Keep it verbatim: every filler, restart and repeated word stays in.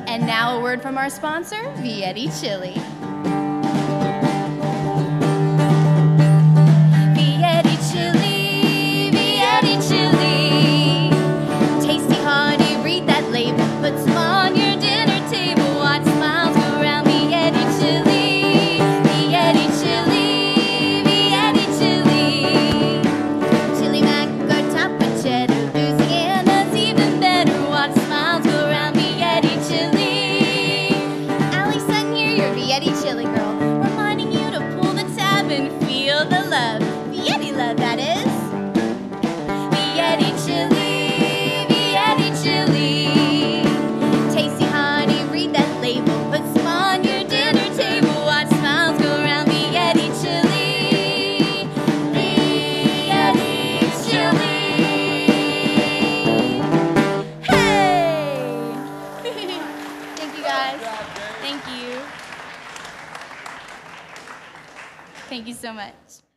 And now a word from our sponsor, Vietti Chili. Vietti Chili, Vietti Chili. Tasty, hearty, read that label. Put some on your dinner table. Watch smiles go around. Vietti Chili, Vietti Chili, Vietti Chili. Chili mac or top with cheddar. Louisiana's even better. Watch smiles go around. Vietti Chili. Aly Sutton here, your Vietti Chili girl, reminding you to pull the tab and feel the love. Vietti love, that is. Vietti Chili, Vietti Chili. Tasty, hearty, read that label. Put some on your dinner table. Watch smiles go around. Vietti Chili, Vietti Chili. Hey! Thank you guys. Thank you. Thank you so much.